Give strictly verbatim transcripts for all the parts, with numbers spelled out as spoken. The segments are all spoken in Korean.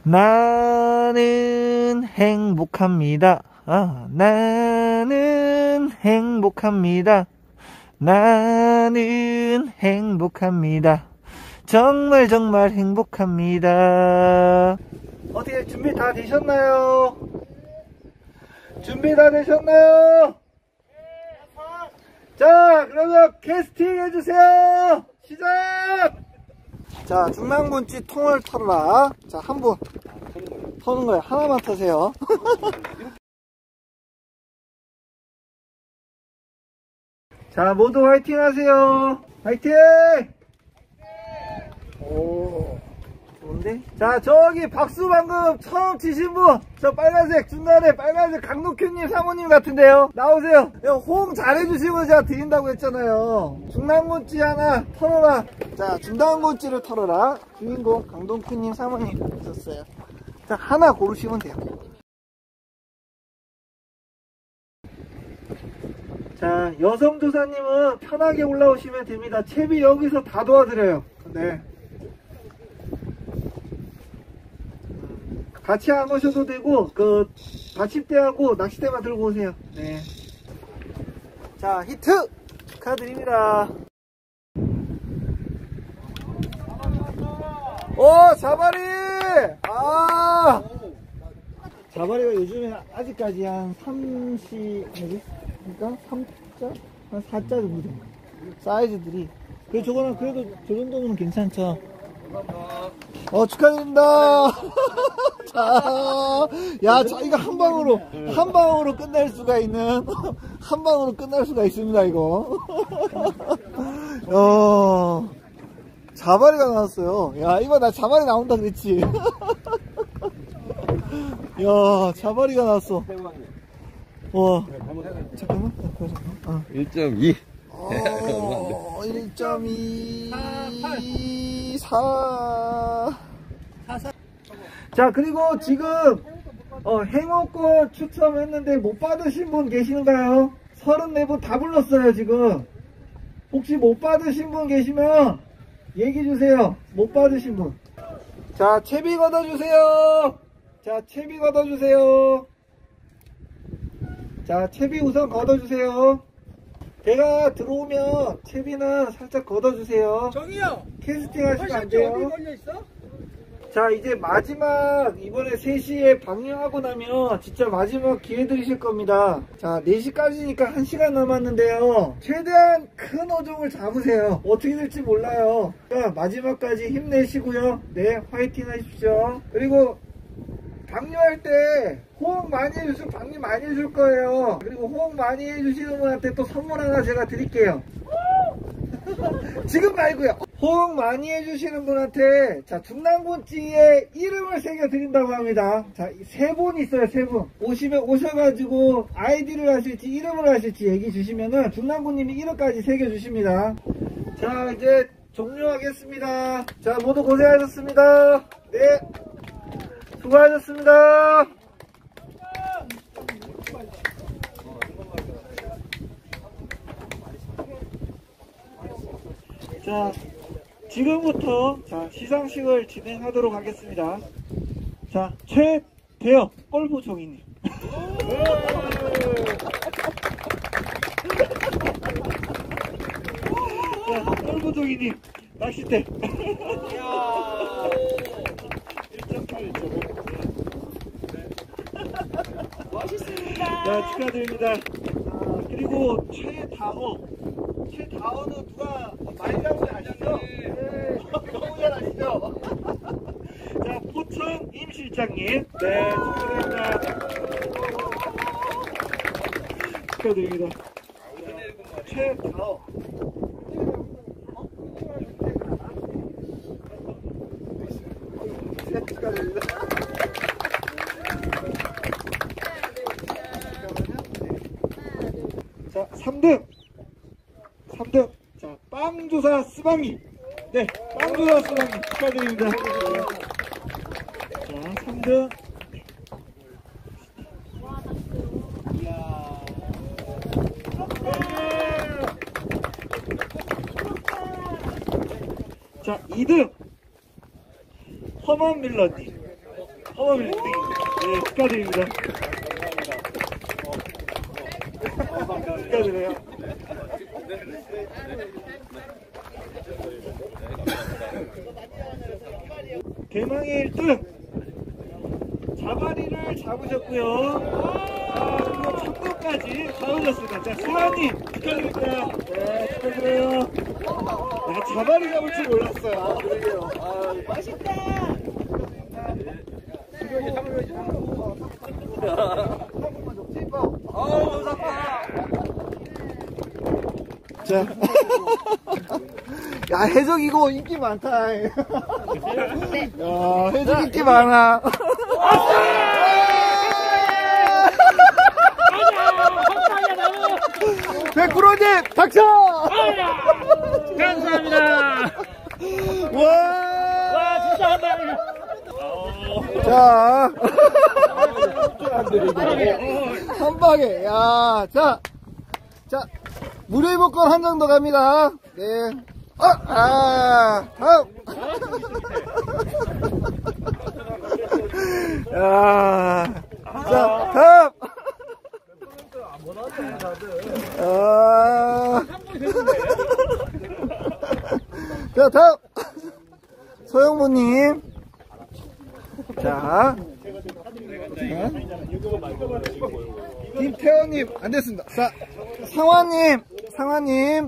나는 행복합니다. 아, 나는 행복합니다. 나는 행복합니다. 정말 정말 행복합니다. 어떻게 준비 다 되셨나요? 준비 다 되셨나요? 자, 그러면 캐스팅 해주세요. 시작! 자, 중랑군찌 통을 털어라. 자, 한 분 터는 거예요. 하나만 터세요. 자, 모두 화이팅 하세요. 화이팅! 오, 좋은데? 자, 저기 박수 방금 처음 치신 분, 저 빨간색 중간에 빨간색 강록규님 사모님 같은데요. 나오세요. 호응 잘해주시면 제가 드린다고 했잖아요. 중랑군찌 하나 털어라. 자, 중랑군찌를 털어라. 주인공 강동규님 사모님 있었어요. 자, 하나 고르시면 돼요. 자, 여성조사님은 편하게 올라오시면 됩니다. 채비 여기서 다 도와드려요. 네. 같이 안 오셔도 되고, 그, 받침대하고 낚싯대만 들고 오세요. 네. 자, 히트! 축하드립니다. 오, 자바리! 아! 자바리가 요즘에 아직까지 한 삼십, 그러니까 삼 자? 한 사 자 정도 됩니다. 사이즈들이. 그래, 저거는 그래도 저 정도면 괜찮죠? 어, 축하드립니다. 자, 야, 자, 이거 한 방으로, 한 방으로 끝날 수가 있는, 한 방으로 끝날 수가 있습니다, 이거. 어, 자바리가 나왔어요. 야, 이거 나 자바리 나온다 그랬지. 야, 자바리가 나왔어. 와, 잠깐만, 어. 일 점 이. 어, 일 점 이 사. 자, 그리고 지금 어, 행운권 추첨했는데 못 받으신 분 계시는가요? 서른네 분 다 불렀어요. 지금 혹시 못 받으신 분 계시면 얘기해주세요. 못 받으신 분. 자, 채비 걷어주세요. 자, 채비 걷어주세요. 자, 채비 우선 걷어주세요. 배가 들어오면 채비는 살짝 걷어주세요. 정이요. 캐스팅 하시면 안 돼요. 어디 걸려있어? 자, 이제 마지막 이번에 세 시에 방영하고 나면 진짜 마지막 기회 드리실 겁니다. 자, 네 시까지니까 한 시간 남았는데요. 최대한 큰 어종을 잡으세요. 어떻게 될지 몰라요. 자, 마지막까지 힘내시고요. 네, 화이팅 하십시오. 그리고 방류할 때 호응 많이 해주시면 방류 많이 해줄 거예요. 그리고 호응 많이 해주시는 분한테 또 선물 하나 제가 드릴게요. 지금 말고요. 호응 많이 해주시는 분한테 자, 중랑군찌에 이름을 새겨 드린다고 합니다. 자, 세 분 있어요. 세 분 오시면 오셔가지고 아이디를 하실지 이름을 하실지 얘기해 주시면은 중랑군님이 이름까지 새겨 주십니다. 자, 이제 종료하겠습니다. 자, 모두 고생하셨습니다. 네, 수고하셨습니다. 자, 지금부터 자, 시상식을 진행하도록 하겠습니다. 자, 최대엽 골프 종이님. 자, 골프 종이님 낚싯대. 일 점 팔, 일 점 오. 멋있습니다. 자, 축하드립니다. 아, 그리고 최다어. 최다어는 누가 많이 잡은 거 아시죠? 네. 너무 잘 아시죠? 자, 포천 임 실장님. 네, 축하드립니다. 축하드립니다. 최다어. 축하드립니다. 자, 삼 등. 삼 등. 자, 빵조사 스방이. 네, 빵조사 스방이 축하드립니다. 자, 삼 등. 자, 이 등. 허먼 밀러님. 허벅지 네, 축하드립니다. 축하드려요. 대망의 일 등 자바리를 잡으셨고요. 아, 그리고 참고까지 잡으셨습니다. 자, 수아님 축하드립니다. 네, 축하드려요. 야, 자바리 잡을 줄 몰랐어요. 아, 그러게요. 아, 맛있다. 아우, 감사합니다. 자. 야, 해적 이거 인기 많다. 야, 해적 인기 많아. 백프로님 닥쳐! 감사합니다. 와, 와, 진짜 한 방이야. 자, 한 방에, 야, 자, 자, 무료 이복권 한 장 더 갑니다. 네. 아, 아, 다음. 야, 자, 다음. 아, 자, 다음. 소영모님. 자, 김태원님, 안 됐습니다. 자, 상화님, 상화님.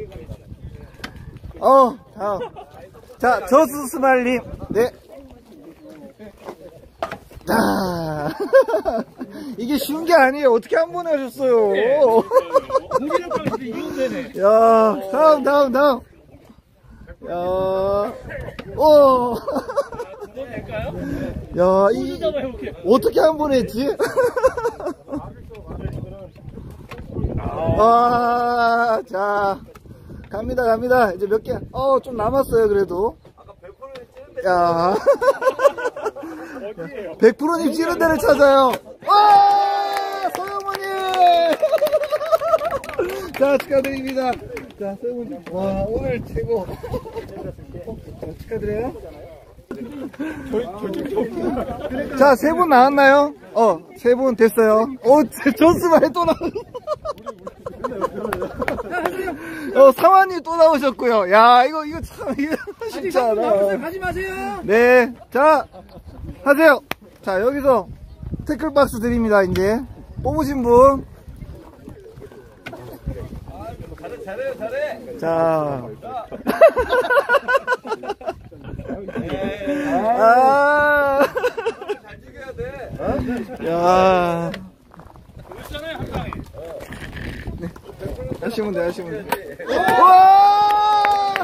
어, 다음. 자, 저수스말님. 네. 자, 이게 쉬운 게 아니에요. 어떻게 한 번에 하셨어요? 야, 다음, 다음, 다음. 야, 오. 야, 이, 어떻게 한 번 했지? 아, 자, 갑니다, 갑니다. 이제 몇 개, 어, 좀 남았어요, 그래도. 야, 백 퍼센트님 찌른 데를 찾아요. 와, 소영모님! 자, 축하드립니다. 자, 소영모님. 와, 오늘 최고. 어, 자, 축하드려요. 자, 세 분 나왔나요? 어, 세 분 됐어요. 어, 존스만에 또 나왔 어, 상환이 또 나오셨고요. 야, 이거, 이거 참, 이거 쉽지 않아. 가지 마세요. 네. 자, 하세요. 자, 여기서 태클박스 드립니다, 이제. 뽑으신 분. 잘해요, 잘해. 자. 아. 잘 찍어야 돼. 야. 그렇잖아요, 한 방에. 네. 하시면 돼, 하시면 돼. 와!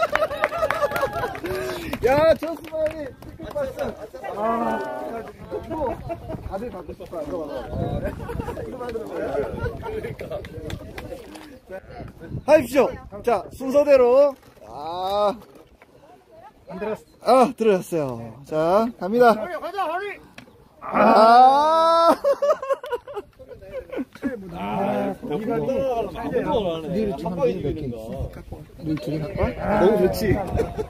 야, 저스마니 태클박스. 아, 이거 다들 갖고 싶어. 이거 봐봐. 이거 만드는 거야. 하십시오. 자, 순서대로. 아. 안 들었어. 아, 들어갔어요. 자, 갑니다. 가자, 허리. 아. 아, 이거 니를 두 개 몇 개 있어? 니를 두개 갖고 와? 너무 좋지.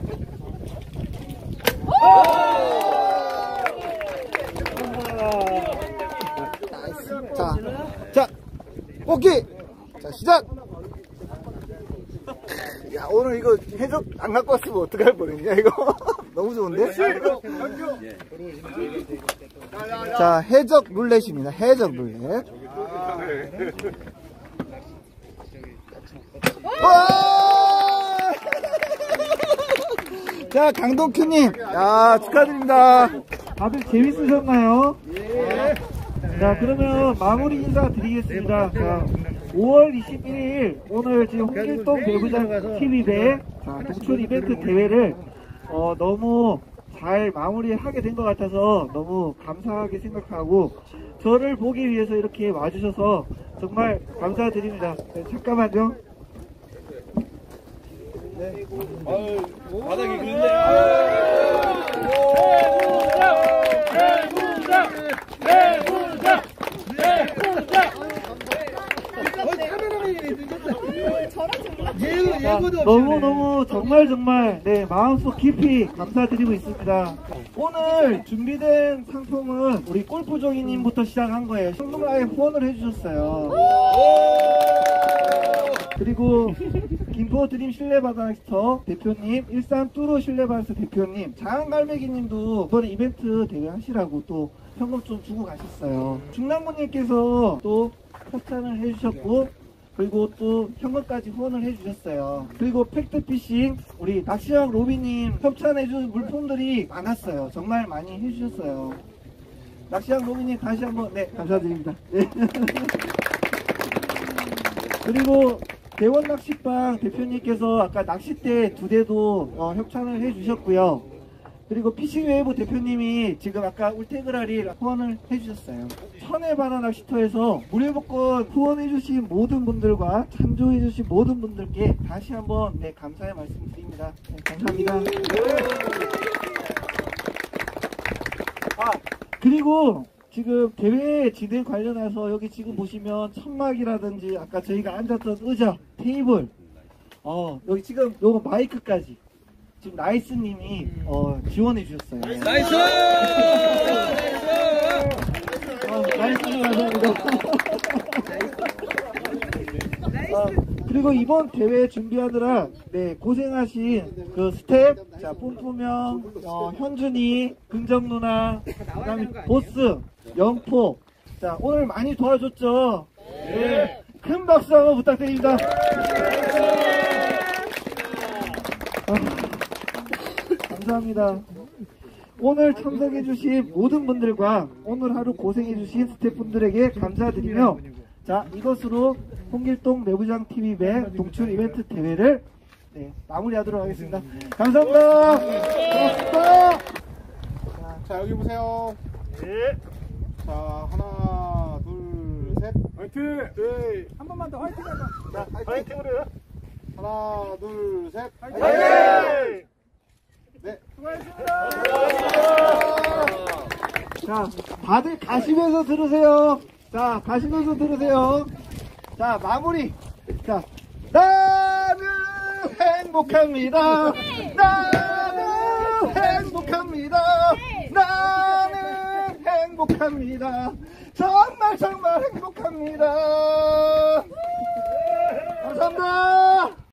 자, 자, 뽑기. 자, 시작. 야, 오늘 이거 해적 안 갖고 왔으면 어떡할 뻔했냐, 이거. 너무 좋은데? 자, 해적 룰렛입니다. 해적 룰렛. 와! 자, 강동큐님. 야, 축하드립니다. 다들 재밌으셨나요? 예. 자, 그러면 마무리 인사 드리겠습니다. 자, 오월 이십일일 오늘 지금 홍길동 배구장 티비배 동촌 이벤트 대회를 어, 너무 잘 마무리하게 된 것 같아서 너무 감사하게 생각하고 저를 보기 위해서 이렇게 와주셔서 정말 감사드립니다. 네, 잠깐만요. 네. 아유, 바닥이 그런데. 배구장! 배구장! 배구장! 배구장! 너무너무 정말 정말 네 마음속 깊이 감사드리고 있습니다. 오늘 준비된 상품은 우리 골프종이님부터 시작한 거예요. 현금을 아예 후원을 해주셨어요. 그리고 김포 드림 실내바다스터 대표님, 일산 뚜루 실내바다스터 대표님, 장안갈매기님도 이번에 이벤트 대회 하시라고 또 현금 좀 주고 가셨어요. 중랑구님께서 또 협찬을 해주셨고, 그리고 또 현금까지 후원을 해주셨어요. 그리고 팩트피싱 우리 낚시왕 로비님 협찬해준 물품들이 많았어요. 정말 많이 해주셨어요. 낚시왕 로비님 다시 한번 네 감사드립니다. 네. 그리고 대원낚시방 대표님께서 아까 낚싯대 두 대도 어, 협찬을 해주셨고요. 그리고 피싱웨이브 대표님이 지금 아까 울테그라리 후원을 해주셨어요. 천혜바다 낚시터에서 무료복권 후원해주신 모든 분들과 찬조해주신 모든 분들께 다시 한번 네 감사의 말씀 드립니다. 네, 감사합니다. 아 그리고 지금 대회 진행 관련해서 여기 지금 보시면 천막이라든지 아까 저희가 앉았던 의자, 테이블, 어 여기 지금 요거 마이크까지 지금 나이스님이 어, 지원해 주셨어요. 나이스! 어, 나이스 감사합니다. 어, 그리고 이번 대회 준비하느라 네, 고생하신 그 스텝, 자 뿜뿜형, 어, 현준이, 긍정 누나, 그다음에 보스, 영포, 자 오늘 많이 도와줬죠. 네, 큰 박수 한번 부탁드립니다. 어, 감사합니다. 오늘 참석해주신 모든 분들과 오늘 하루 고생해주신 스태프분들에게 감사드리며, 자 이것으로 홍길동 내부장티비배 동출 이벤트 대회를 네, 마무리하도록 하겠습니다. 감사합니다. 고맙습니다. 자 여기 보세요. 네. 자 하나 둘 셋. 화이팅! 네. 한 번만 더 화이팅 하자. 자 화이팅. 화이팅으로요. 하나 둘 셋. 화이팅! 네. 수고하셨습니다. 자 다들 가시면서 들으세요. 자 가시면서 들으세요. 자 마무리. 자 나는 행복합니다. 나는 행복합니다. 나는 행복합니다. 정말 정말 행복합니다. 감사합니다.